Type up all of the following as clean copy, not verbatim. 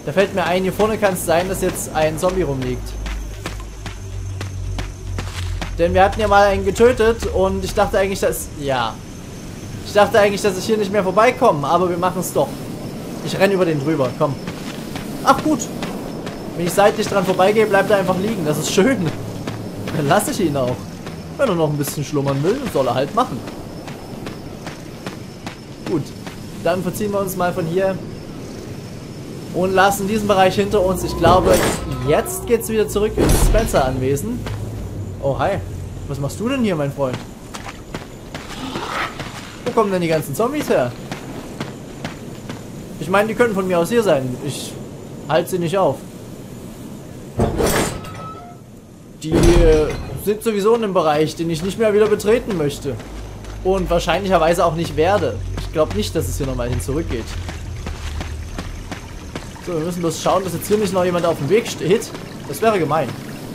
Da fällt mir ein, hier vorne kann es sein, dass jetzt ein Zombie rumliegt. Denn wir hatten ja mal einen getötet und ich dachte eigentlich, dass... Ja. Ich dachte eigentlich, dass ich hier nicht mehr vorbeikomme, aber wir machen es doch. Ich renne über den drüber, komm. Ach gut. Wenn ich seitlich dran vorbeigehe, bleibt er einfach liegen. Das ist schön. Dann lasse ich ihn auch. Wenn er noch ein bisschen schlummern will, soll er halt machen. Gut. Dann verziehen wir uns mal von hier. Und lassen diesen Bereich hinter uns. Ich glaube, jetzt geht es wieder zurück ins Spencer-Anwesen. Oh, hi. Was machst du denn hier, mein Freund? Wo kommen denn die ganzen Zombies her? Ich meine, die können von mir aus hier sein. Ich halte sie nicht auf. Die sind sowieso in einem Bereich, den ich nicht mehr wieder betreten möchte. Und wahrscheinlicherweise auch nicht werde. Ich glaube nicht, dass es hier nochmal hin zurückgeht. So, wir müssen bloß schauen, dass jetzt hier nicht noch jemand auf dem Weg steht. Das wäre gemein.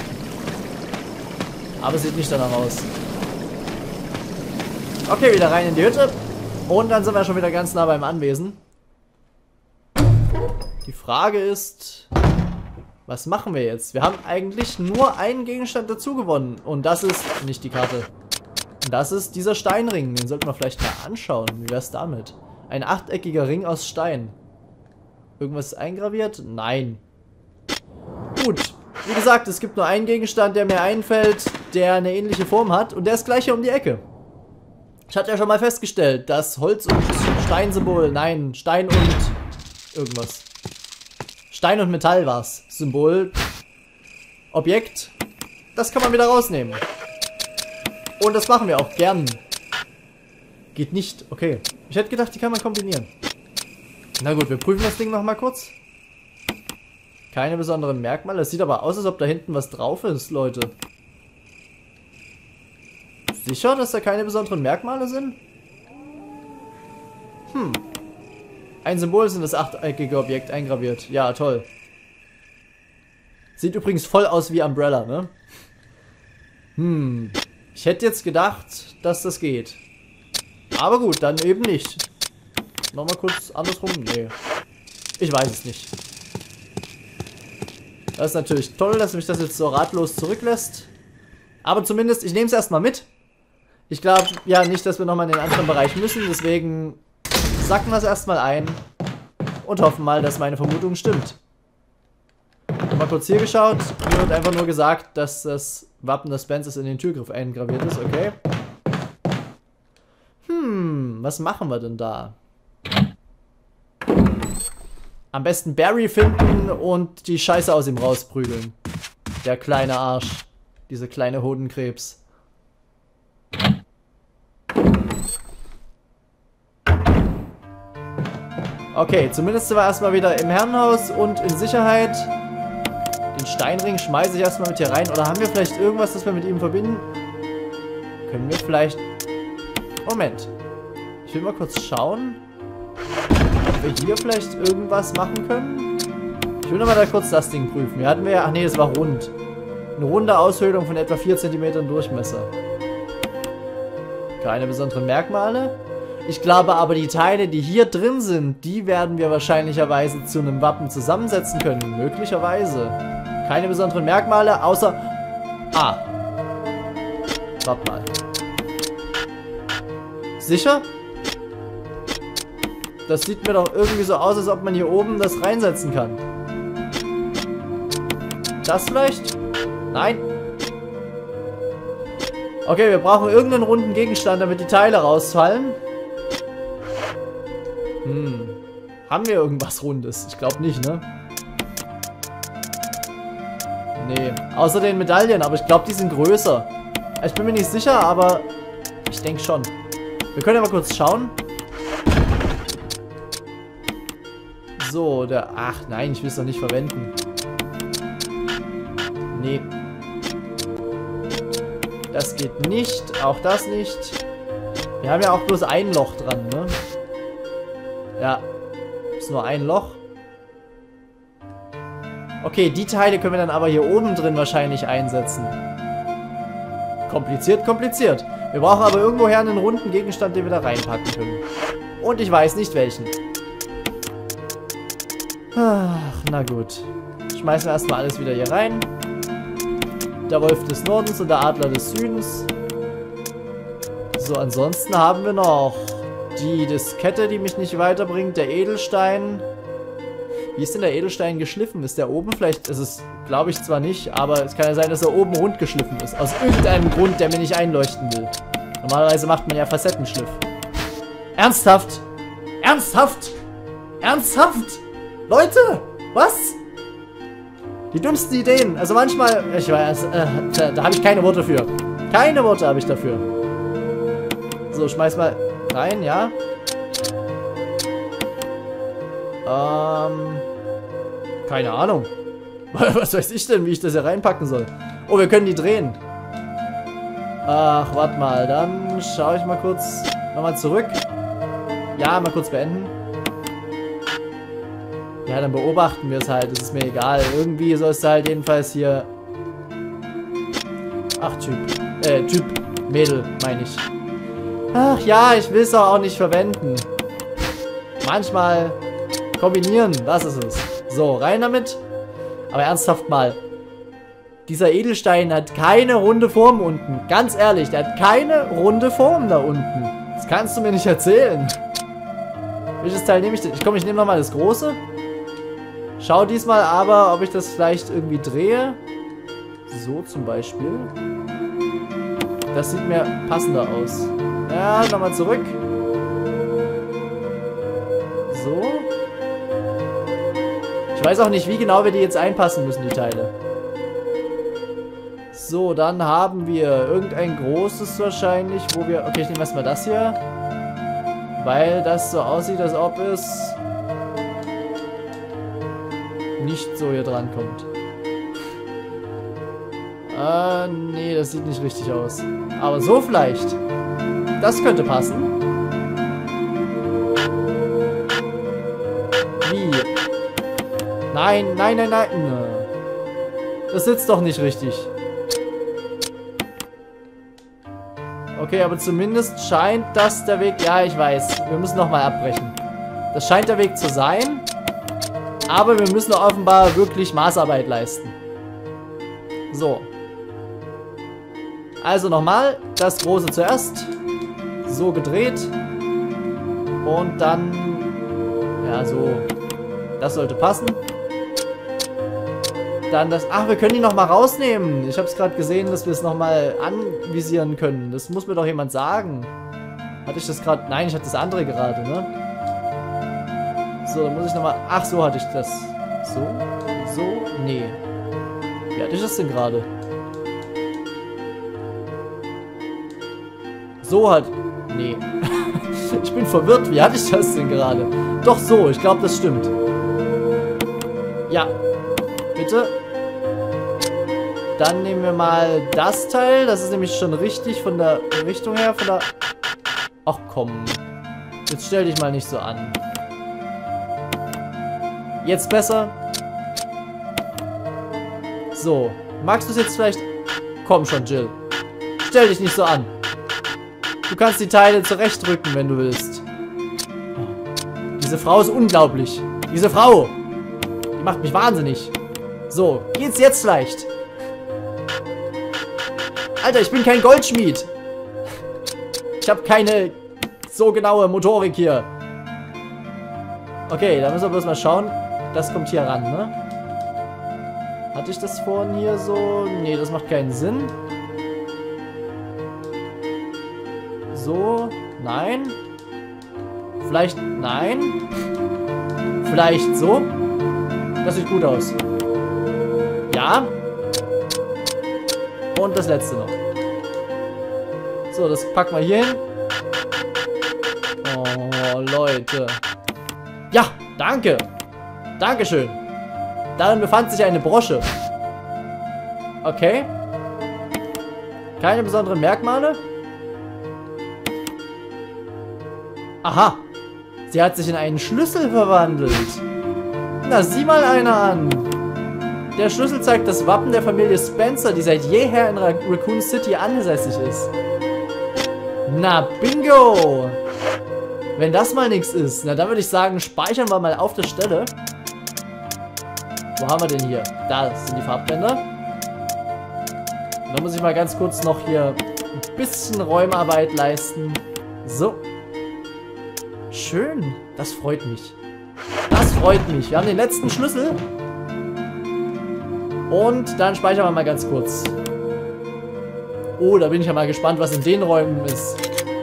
Aber sieht nicht danach aus. Okay, wieder rein in die Hütte. Und dann sind wir schon wieder ganz nah beim Anwesen. Die Frage ist, was machen wir jetzt? Wir haben eigentlich nur einen Gegenstand dazu gewonnen. Und das ist nicht die Karte. Und das ist dieser Steinring. Den sollten wir vielleicht mal anschauen. Wie wäre es damit? Ein achteckiger Ring aus Stein. Irgendwas eingraviert? Nein. Gut. Wie gesagt, es gibt nur einen Gegenstand, der mir einfällt, der eine ähnliche Form hat. Und der ist gleich hier um die Ecke. Ich hatte ja schon mal festgestellt, dass Holz- und Steinsymbol, nein, Stein und irgendwas. Stein und Metall war's. Symbol. Objekt. Das kann man wieder rausnehmen. Und das machen wir auch gern. Geht nicht. Okay. Ich hätte gedacht, die kann man kombinieren. Na gut, wir prüfen das Ding nochmal kurz. Keine besonderen Merkmale. Es sieht aber aus, als ob da hinten was drauf ist, Leute. Sicher, dass da keine besonderen Merkmale sind? Ein Symbol ist in das achteckige Objekt eingraviert. Ja, toll. Sieht übrigens voll aus wie Umbrella, ne? Ich hätte jetzt gedacht, dass das geht. Aber gut, dann eben nicht. Nochmal kurz andersrum? Nee. Ich weiß es nicht. Das ist natürlich toll, dass mich das jetzt so ratlos zurücklässt. Aber zumindest, ich nehme es erstmal mit. Ich glaube ja nicht, dass wir nochmal in den anderen Bereich müssen. Deswegen sacken wir es erstmal ein. Und hoffen mal, dass meine Vermutung stimmt. Mal kurz hier geschaut. Mir wird einfach nur gesagt, dass das Wappen des Spencers in den Türgriff eingraviert ist. Okay. Was machen wir denn da? Am besten Barry finden und die Scheiße aus ihm rausprügeln. Der kleine Arsch. Diese kleine Hodenkrebs. Okay, zumindest sind wir erstmal wieder im Herrenhaus und in Sicherheit. Den Steinring schmeiße ich erstmal mit hier rein. Oder haben wir vielleicht irgendwas, das wir mit ihm verbinden? Können wir vielleicht... Moment. Ich will mal kurz schauen, ob wir hier vielleicht irgendwas machen können. Ich will nochmal da kurz das Ding prüfen. Hier hatten wir ja... Ach nee, das war rund. Eine runde Aushöhlung von etwa 4 cm Durchmesser. Keine besonderen Merkmale. Ich glaube aber, die Teile, die hier drin sind, die werden wir wahrscheinlicherweise zu einem Wappen zusammensetzen können. Möglicherweise. Keine besonderen Merkmale, außer... Ah. Warte mal. Sicher? Das sieht mir doch irgendwie so aus, als ob man hier oben das reinsetzen kann. Das vielleicht? Nein. Okay, wir brauchen irgendeinen runden Gegenstand, damit die Teile rausfallen. Haben wir irgendwas Rundes? Ich glaube nicht, ne? Nee. Außer den Medaillen, aber ich glaube, die sind größer. Ich bin mir nicht sicher, aber ich denke schon. Wir können ja mal kurz schauen. So, der... Ach nein, ich will es doch nicht verwenden. Nee. Das geht nicht. Auch das nicht. Wir haben ja auch bloß ein Loch dran, ne? Ja. Ist nur ein Loch. Okay, die Teile können wir dann aber hier oben drin wahrscheinlich einsetzen. Kompliziert, kompliziert. Wir brauchen aber irgendwoher einen runden Gegenstand, den wir da reinpacken können. Und ich weiß nicht welchen. Ach, na gut. Schmeißen wir erstmal alles wieder hier rein. Der Wolf des Nordens und der Adler des Südens. So, ansonsten haben wir noch die Diskette, die mich nicht weiterbringt. Der Edelstein. Wie ist denn der Edelstein geschliffen? Ist der oben? Vielleicht ist es, glaube ich zwar nicht, aber es kann ja sein, dass er oben rund geschliffen ist. Aus irgendeinem Grund, der mir nicht einleuchten will. Normalerweise macht man ja Facettenschliff. Ernsthaft? Ernsthaft? Ernsthaft? Leute, was? Die dümmsten Ideen. Also manchmal, ich weiß, da habe ich keine Worte für. Keine Worte habe ich dafür. So, schmeiß mal rein, ja. Keine Ahnung. Was weiß ich denn, wie ich das hier reinpacken soll? Oh, wir können die drehen. Ach, warte mal. Dann schaue ich mal kurz nochmal zurück. Ja, mal kurz beenden. Ja, dann beobachten wir es halt. Das ist mir egal. Irgendwie soll es halt jedenfalls hier... Ach, Typ. Mädel, meine ich. Ach ja, ich will es auch nicht verwenden. Manchmal kombinieren, das ist es. So, rein damit. Aber ernsthaft mal. Dieser Edelstein hat keine runde Form unten. Ganz ehrlich, der hat keine runde Form da unten. Das kannst du mir nicht erzählen. Welches Teil nehme ich denn? Ich nehme nochmal das große. Schau diesmal aber, ob ich das vielleicht irgendwie drehe. So zum Beispiel. Das sieht mir passender aus. Ja, nochmal zurück. So. Ich weiß auch nicht, wie genau wir die jetzt einpassen müssen, die Teile. So, dann haben wir irgendein großes wahrscheinlich, wo wir... Okay, ich nehme erstmal das hier. Weil das so aussieht, als ob es nicht so hier dran kommt. Nee, das sieht nicht richtig aus. Aber so vielleicht. Das könnte passen. Wie? Nein. Das sitzt doch nicht richtig. Okay, aber zumindest scheint das der Weg... Ja, ich weiß. Wir müssen nochmal abbrechen. Das scheint der Weg zu sein. Aber wir müssen offenbar wirklich Maßarbeit leisten. So. Also nochmal. Das große zuerst. So gedreht. Und dann... Ja, so. Das sollte passen. Dann das... Ach, wir können die nochmal rausnehmen. Ich habe es gerade gesehen, dass wir es nochmal anvisieren können. Das muss mir doch jemand sagen. Hatte ich das gerade... Nein, ich hatte das andere gerade, ne? So, dann muss ich nochmal... Ach, so hatte ich das. So? So? Nee. Wie hatte ich das denn gerade? So halt... Nee. Ich bin verwirrt. Wie hatte ich das denn gerade? Doch so, ich glaube, das stimmt. Ja. Bitte. Dann nehmen wir mal das Teil. Das ist nämlich schon richtig von der Richtung her. Von der... Ach komm. Jetzt stell dich mal nicht so an. Jetzt besser. So. Magst du es jetzt vielleicht... Komm schon, Jill. Stell dich nicht so an. Du kannst die Teile zurechtrücken, wenn du willst. Diese Frau ist unglaublich. Diese Frau. Die macht mich wahnsinnig. So. Geht's jetzt leicht? Alter, ich bin kein Goldschmied. Ich habe keine so genaue Motorik hier. Okay, da müssen wir bloß mal schauen. Das kommt hier ran, ne? Hatte ich das vorhin hier so? Nee, das macht keinen Sinn. So, nein. Vielleicht, nein. Vielleicht so. Das sieht gut aus. Ja. Und das letzte noch. So, das packen wir hier hin. Oh, Leute. Ja, danke. Dankeschön. Darin befand sich eine Brosche. Okay. Keine besonderen Merkmale. Aha. Sie hat sich in einen Schlüssel verwandelt. Na, sieh mal einer an. Der Schlüssel zeigt das Wappen der Familie Spencer, die seit jeher in Raccoon City ansässig ist. Na, bingo. Wenn das mal nichts ist, na dann würde ich sagen, speichern wir mal auf der Stelle. Wo haben wir denn hier? Da sind die Farbbänder. Und dann muss ich mal ganz kurz noch hier ein bisschen Räumarbeit leisten. So. Schön. Das freut mich. Das freut mich. Wir haben den letzten Schlüssel. Und dann speichern wir mal ganz kurz. Oh, da bin ich ja mal gespannt, was in den Räumen ist.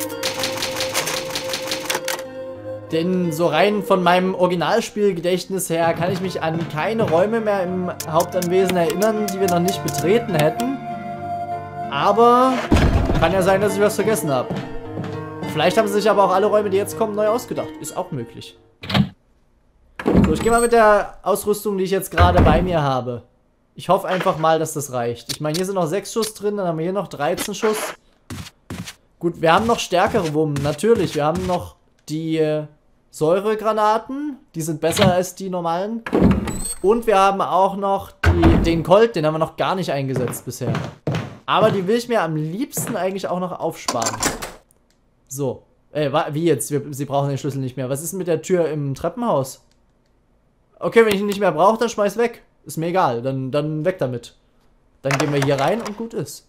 Denn so rein von meinem Originalspielgedächtnis her kann ich mich an keine Räume mehr im Hauptanwesen erinnern, die wir noch nicht betreten hätten. Aber kann ja sein, dass ich was vergessen habe. Vielleicht haben sie sich aber auch alle Räume, die jetzt kommen, neu ausgedacht. Ist auch möglich. So, ich gehe mal mit der Ausrüstung, die ich jetzt gerade bei mir habe. Ich hoffe einfach mal, dass das reicht. Ich meine, hier sind noch 6 Schuss drin, dann haben wir hier noch 13 Schuss. Gut, wir haben noch stärkere Wummen, natürlich. Wir haben noch die Säuregranaten, die sind besser als die normalen. Und wir haben auch noch den Colt, den haben wir noch gar nicht eingesetzt bisher. Aber die will ich mir am liebsten eigentlich auch noch aufsparen. So, wie jetzt? Sie brauchen den Schlüssel nicht mehr. Was ist denn mit der Tür im Treppenhaus? Okay, wenn ich ihn nicht mehr brauche, dann schmeiß weg. Ist mir egal, dann weg damit. Dann gehen wir hier rein und gut ist.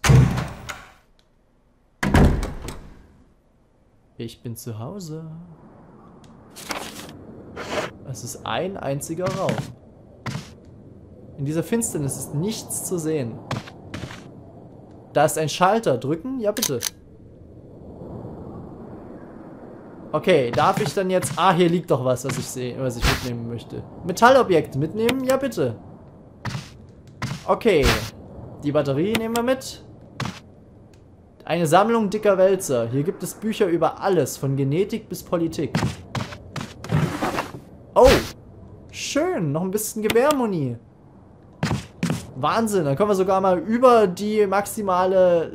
Ich bin zu Hause. Es ist ein einziger Raum. In dieser Finsternis ist nichts zu sehen. Da ist ein Schalter. Drücken? Ja, bitte. Okay, darf ich dann jetzt... Ah, hier liegt doch was ich mitnehmen möchte. Metallobjekte mitnehmen? Ja, bitte. Okay. Die Batterie nehmen wir mit. Eine Sammlung dicker Wälzer. Hier gibt es Bücher über alles, von Genetik bis Politik. Oh, schön. Noch ein bisschen Gewehrmuni. Wahnsinn, dann kommen wir sogar mal über die maximale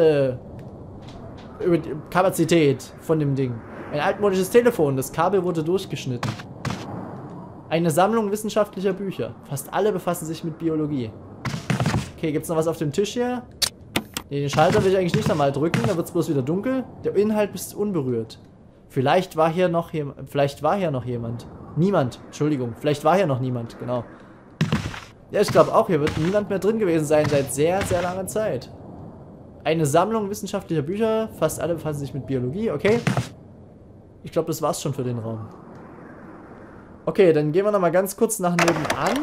Ladekapazität von dem Ding. Ein altmodisches Telefon, das Kabel wurde durchgeschnitten. Eine Sammlung wissenschaftlicher Bücher. Fast alle befassen sich mit Biologie. Okay, gibt es noch was auf dem Tisch hier? Nee, den Schalter will ich eigentlich nicht nochmal drücken, da wird es bloß wieder dunkel. Der Inhalt ist unberührt. Vielleicht war hier noch jemand. Niemand, Entschuldigung. Vielleicht war hier noch niemand, genau. Ja, ich glaube auch, hier wird niemand mehr drin gewesen sein seit sehr, sehr langer Zeit. Eine Sammlung wissenschaftlicher Bücher, fast alle befassen sich mit Biologie, okay. Ich glaube, das war's schon für den Raum. Okay, dann gehen wir nochmal ganz kurz nach nebenan.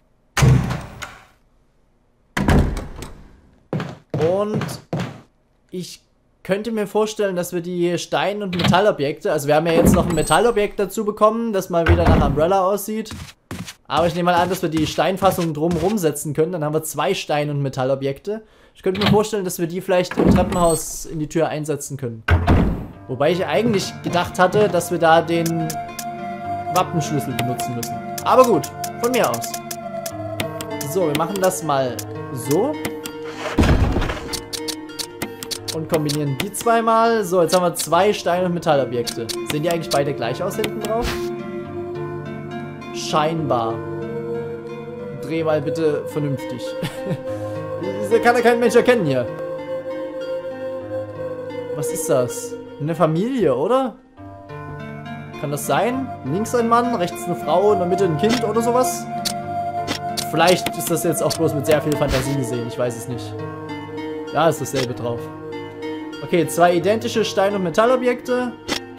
Und ich könnte mir vorstellen, dass wir die Stein- und Metallobjekte, also wir haben ja jetzt noch ein Metallobjekt dazu bekommen, das mal wieder nach Umbrella aussieht. Aber ich nehme mal an, dass wir die Steinfassung drumherum setzen können. Dann haben wir 2 Stein- und Metallobjekte. Ich könnte mir vorstellen, dass wir die vielleicht im Treppenhaus in die Tür einsetzen können. Wobei ich eigentlich gedacht hatte, dass wir da den Wappenschlüssel benutzen müssen. Aber gut, von mir aus. So, wir machen das mal so. Und kombinieren die zweimal. So, jetzt haben wir 2 Stein- und Metallobjekte. Sehen die eigentlich beide gleich aus hinten drauf? Scheinbar. Dreh mal bitte vernünftig. Das kann ja kein Mensch erkennen hier. Was ist das? Eine Familie, oder? Kann das sein? Links ein Mann, rechts eine Frau, in der Mitte ein Kind oder sowas? Vielleicht ist das jetzt auch bloß mit sehr viel Fantasie gesehen, ich weiß es nicht. Ja, ist dasselbe drauf. Okay, 2 identische Stein- und Metallobjekte.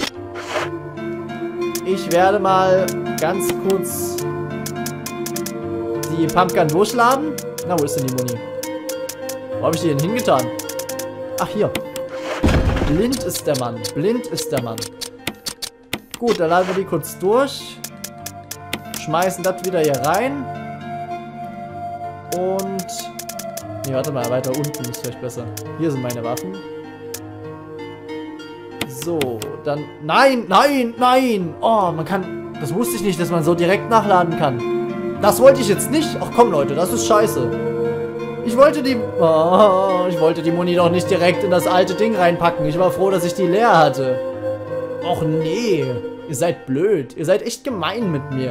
Ich werde mal ganz kurz die Pumpgun durchladen. Na, wo ist denn die Muni? Wo habe ich die denn hingetan? Ach, hier. Blind ist der Mann. Blind ist der Mann. Gut, dann laden wir die kurz durch. Schmeißen das wieder hier rein. Und... Nee, warte mal, weiter unten ist vielleicht besser. Hier sind meine Waffen. So, dann... Nein, nein, nein! Oh, man kann... Das wusste ich nicht, dass man so direkt nachladen kann. Das wollte ich jetzt nicht. Ach komm, Leute, das ist scheiße. Ich wollte die Muni doch nicht direkt in das alte Ding reinpacken. Ich war froh, dass ich die leer hatte. Och nee. Ihr seid blöd. Ihr seid echt gemein mit mir.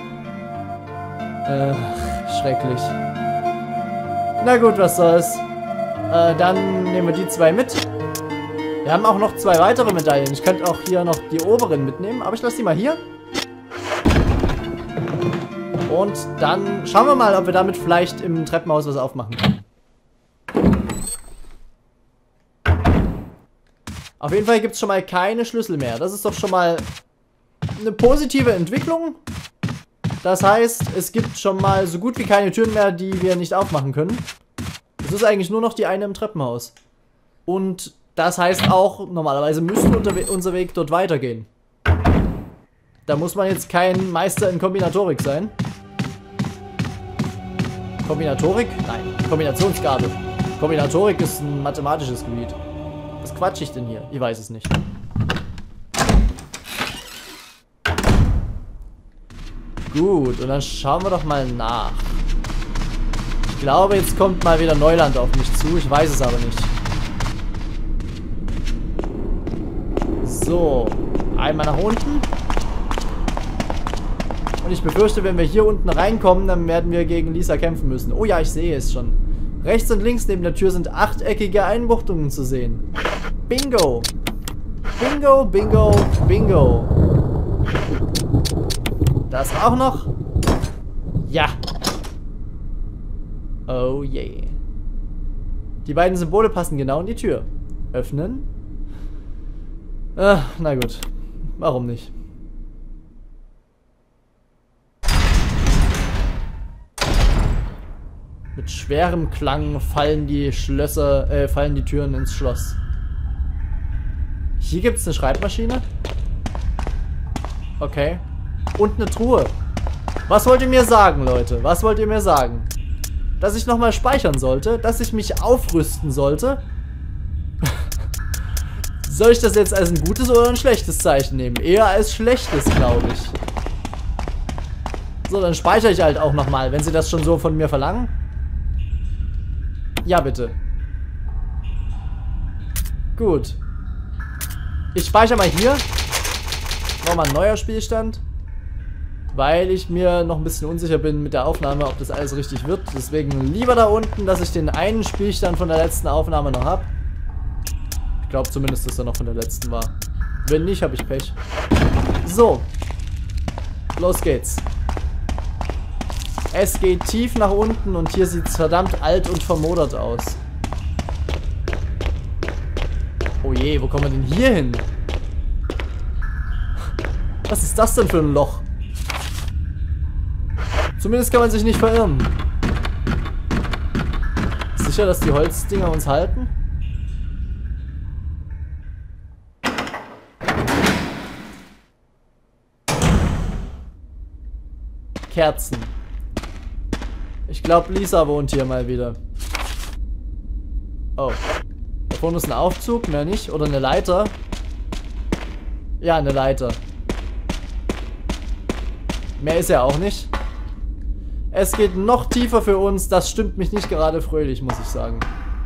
Schrecklich. Na gut, was soll's. Dann nehmen wir die 2 mit. Wir haben auch noch 2 weitere Medaillen. Ich könnte auch hier noch die oberen mitnehmen, aber ich lasse die mal hier. Und dann schauen wir mal, ob wir damit vielleicht im Treppenhaus was aufmachen können. Auf jeden Fall gibt es schon mal keine Schlüssel mehr. Das ist doch schon mal eine positive Entwicklung. Das heißt, es gibt schon mal so gut wie keine Türen mehr, die wir nicht aufmachen können. Es ist eigentlich nur noch die eine im Treppenhaus. Und das heißt auch, normalerweise müsste unser Weg dort weitergehen. Da muss man jetzt kein Meister in Kombinatorik sein. Kombinatorik? Nein, Kombinationsgabe. Kombinatorik ist ein mathematisches Gebiet. Was quatsch ich denn hier? Ich weiß es nicht. Gut, und dann schauen wir doch mal nach. Ich glaube, jetzt kommt mal wieder Neuland auf mich zu. Ich weiß es aber nicht. So, einmal nach unten. Und ich befürchte, wenn wir hier unten reinkommen, dann werden wir gegen Lisa kämpfen müssen. Oh ja, ich sehe es schon. Rechts und links neben der Tür sind achteckige Einbuchtungen zu sehen. Bingo! Bingo, bingo, bingo. Das auch noch. Ja. Oh je. Yeah. Die beiden Symbole passen genau in die Tür. Öffnen. Na gut. Warum nicht? Mit schwerem Klang fallen die fallen die Türen ins Schloss. Hier gibt es eine Schreibmaschine. Okay. Und eine Truhe. Was wollt ihr mir sagen, Leute? Was wollt ihr mir sagen? Dass ich nochmal speichern sollte? Dass ich mich aufrüsten sollte? Soll ich das jetzt als ein gutes oder ein schlechtes Zeichen nehmen? Eher als schlechtes, glaube ich. So, dann speichere ich halt auch nochmal, wenn sie das schon so von mir verlangen. Ja, bitte. Gut. Ich speichere mal hier. Nochmal ein neuer Spielstand. Weil ich mir noch ein bisschen unsicher bin mit der Aufnahme, ob das alles richtig wird. Deswegen lieber da unten, dass ich den einen Spielstand von der letzten Aufnahme noch habe. Ich glaube zumindest, dass er noch von der letzten war. Wenn nicht, habe ich Pech. So. Los geht's. Es geht tief nach unten und hier sieht es verdammt alt und vermodert aus. Oh je, wo kommen wir denn hier hin? Was ist das denn für ein Loch? Zumindest kann man sich nicht verirren. Sicher, dass die Holzdinger uns halten? Kerzen. Ich glaube, Lisa wohnt hier mal wieder. Oh. Da vorne ist ein Aufzug, mehr nicht. Oder eine Leiter. Ja, eine Leiter. Mehr ist ja auch nicht. Es geht noch tiefer für uns. Das stimmt mich nicht gerade fröhlich, muss ich sagen.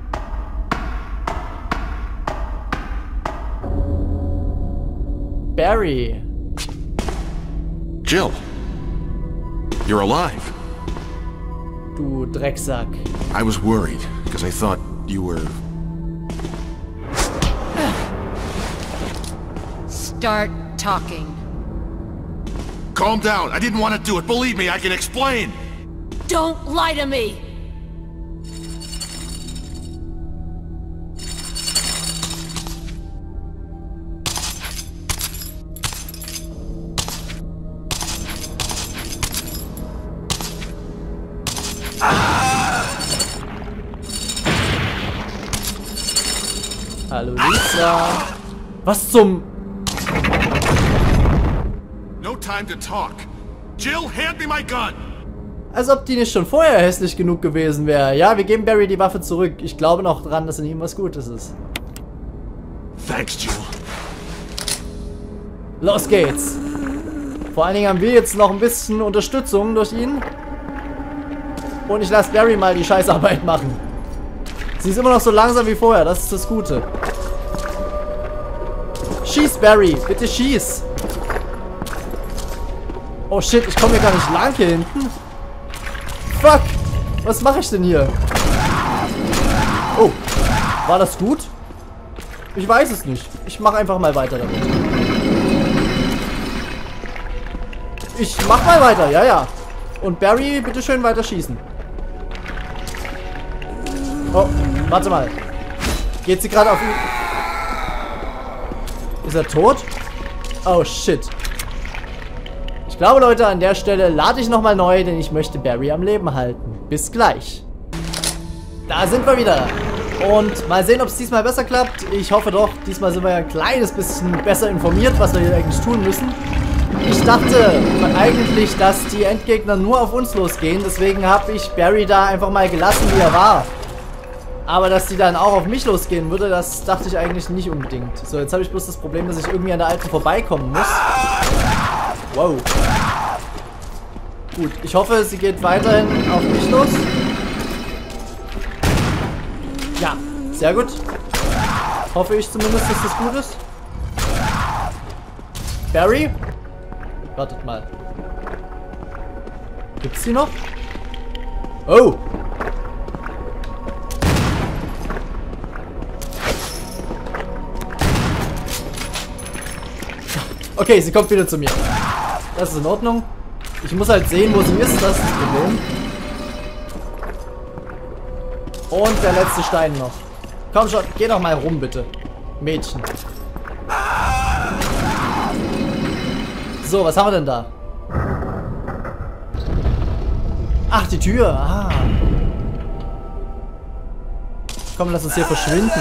Barry. Jill. You're alive. Du Drecksack. I was worried because I thought you were... Start talking. Calm down. I didn't want to do it. Believe me, I can explain. Don't lie to me! Hallo Lisa. Was zum... No time to talk. Jill, hand me my gun. Als ob die nicht schon vorher hässlich genug gewesen wäre. Ja, wir geben Barry die Waffe zurück. Ich glaube noch dran, dass in ihm was Gutes ist. Thanks, Jill. Los geht's. Vor allen Dingen haben wir jetzt noch ein bisschen Unterstützung durch ihn. Und ich lasse Barry mal die Scheißarbeit machen. Sie ist immer noch so langsam wie vorher, das ist das Gute. Schieß, Barry, bitte schieß. Oh shit, ich komme hier gar nicht lang hier hinten. Fuck, was mache ich denn hier? Oh, war das gut? Ich weiß es nicht. Ich mache einfach mal weiter damit. Ich mach mal weiter, ja, ja. Und Barry, bitte schön weiter schießen. Oh, warte mal. Geht sie gerade auf ihn? Ist er tot? Oh, shit. Ich glaube, Leute, an der Stelle lade ich nochmal neu, denn ich möchte Barry am Leben halten. Bis gleich. Da sind wir wieder. Und mal sehen, ob es diesmal besser klappt. Ich hoffe doch. Diesmal sind wir ein kleines bisschen besser informiert, was wir hier eigentlich tun müssen. Ich dachte eigentlich, dass die Endgegner nur auf uns losgehen. Deswegen habe ich Barry da einfach mal gelassen, wie er war. Aber dass die dann auch auf mich losgehen würde, das dachte ich eigentlich nicht unbedingt. So, jetzt habe ich bloß das Problem, dass ich irgendwie an der Alten vorbeikommen muss. Wow. Gut, ich hoffe, sie geht weiterhin auf mich los. Ja, sehr gut. Hoffe ich zumindest, dass das gut ist. Barry? Wartet mal. Gibt's die noch? Oh! Okay, sie kommt wieder zu mir. Das ist in Ordnung. Ich muss halt sehen, wo sie ist. Das ist das Problem. Und der letzte Stein noch. Komm schon, geh doch mal rum, bitte. Mädchen. So, was haben wir denn da? Ach, die Tür. Ah. Komm, lass uns hier verschwinden.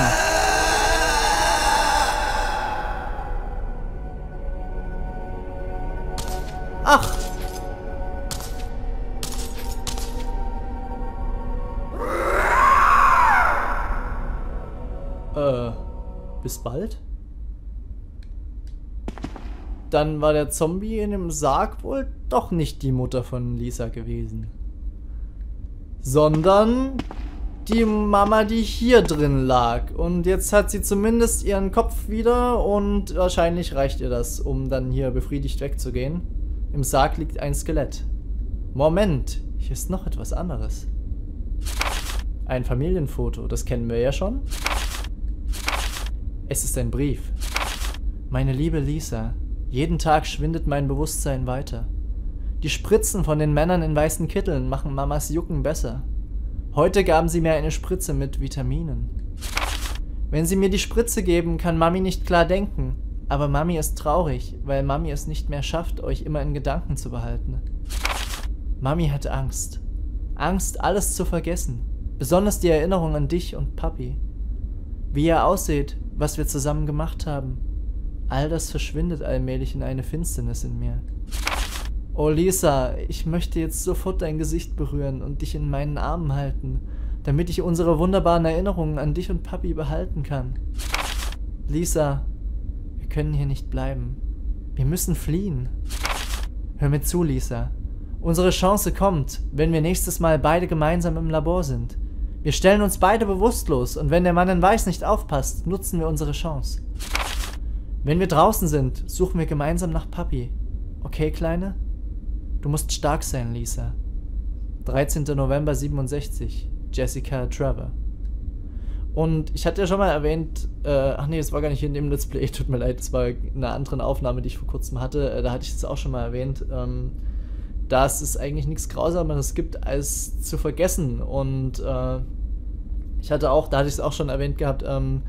Ach. Bis bald? Dann war der Zombie in dem Sarg wohl doch nicht die Mutter von Lisa gewesen. Sondern die Mama, die hier drin lag. Und jetzt hat sie zumindest ihren Kopf wieder und wahrscheinlich reicht ihr das, um dann hier befriedigt wegzugehen. Im Sarg liegt ein Skelett. Moment, hier ist noch etwas anderes. Ein Familienfoto, das kennen wir ja schon. Es ist ein Brief. Meine liebe Lisa, jeden Tag schwindet mein Bewusstsein weiter. Die Spritzen von den Männern in weißen Kitteln machen Mamas Jucken besser. Heute gaben sie mir eine Spritze mit Vitaminen. Wenn sie mir die Spritze geben, kann Mami nicht klar denken. Aber Mami ist traurig, weil Mami es nicht mehr schafft, euch immer in Gedanken zu behalten. Mami hat Angst. Angst, alles zu vergessen. Besonders die Erinnerung an dich und Papi. Wie ihr ausseht, was wir zusammen gemacht haben. All das verschwindet allmählich in eine Finsternis in mir. Oh Lisa, ich möchte jetzt sofort dein Gesicht berühren und dich in meinen Armen halten, damit ich unsere wunderbaren Erinnerungen an dich und Papi behalten kann. Lisa, wir können hier nicht bleiben. Wir müssen fliehen. Hör mir zu, Lisa. Unsere Chance kommt, wenn wir nächstes Mal beide gemeinsam im Labor sind. Wir stellen uns beide bewusstlos und wenn der Mann in Weiß nicht aufpasst, nutzen wir unsere Chance. Wenn wir draußen sind, suchen wir gemeinsam nach Papi. Okay, Kleine? Du musst stark sein, Lisa. 13. November 67. Jessica Trevor. Und ich hatte ja schon mal erwähnt, ach nee, es war gar nicht in dem Let's Play, tut mir leid, es war in einer anderen Aufnahme, die ich vor kurzem hatte, da hatte ich es auch schon mal erwähnt, dass es eigentlich nichts Grausameres gibt, als zu vergessen. Und ich hatte auch, da hatte ich es auch schon erwähnt gehabt,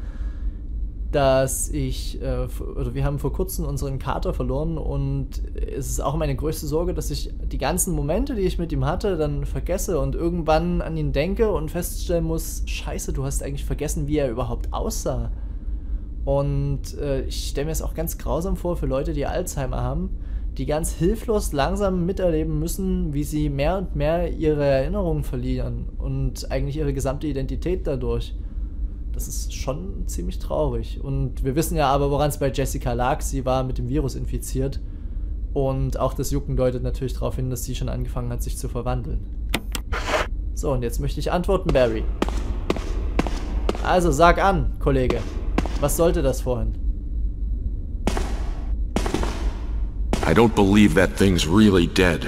dass wir haben vor kurzem unseren Kater verloren und es ist auch meine größte Sorge, dass ich die ganzen Momente, die ich mit ihm hatte, dann vergesse und irgendwann an ihn denke und feststellen muss, scheiße, du hast eigentlich vergessen, wie er überhaupt aussah. Und ich stelle mir es auch ganz grausam vor für Leute, die Alzheimer haben, die ganz hilflos langsam miterleben müssen, wie sie mehr und mehr ihre Erinnerungen verlieren und eigentlich ihre gesamte Identität dadurch. Das ist schon ziemlich traurig. Und wir wissen ja aber, woran es bei Jessica lag. Sie war mit dem Virus infiziert. Und auch das Jucken deutet natürlich darauf hin, dass sie schon angefangen hat, sich zu verwandeln. So, und jetzt möchte ich antworten, Barry. Also, sag an, Kollege. Was sollte das vorhin? I don't believe that thing's really dead.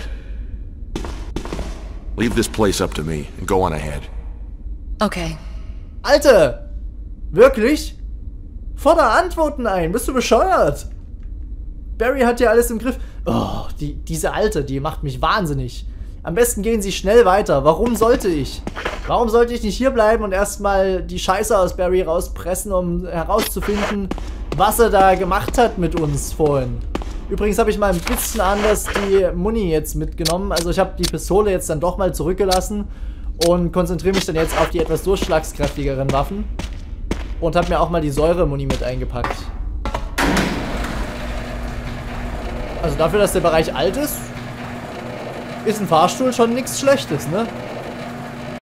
Leave this place up to me and go on ahead. Okay. Alter! Wirklich? Fordere Antworten ein. Bist du bescheuert? Barry hat ja alles im Griff. Oh, diese Alte, die macht mich wahnsinnig. Am besten gehen Sie schnell weiter. Warum sollte ich? Warum sollte ich nicht hier bleiben und erstmal die Scheiße aus Barry rauspressen, um herauszufinden, was er da gemacht hat mit uns vorhin? Übrigens habe ich mal ein bisschen anders die Muni jetzt mitgenommen. Also ich habe die Pistole jetzt dann doch mal zurückgelassen und konzentriere mich dann jetzt auf die etwas durchschlagskräftigeren Waffen. Und habe mir auch mal die Säure-Muni mit eingepackt. Also dafür, dass der Bereich alt ist, ist ein Fahrstuhl schon nichts Schlechtes, ne?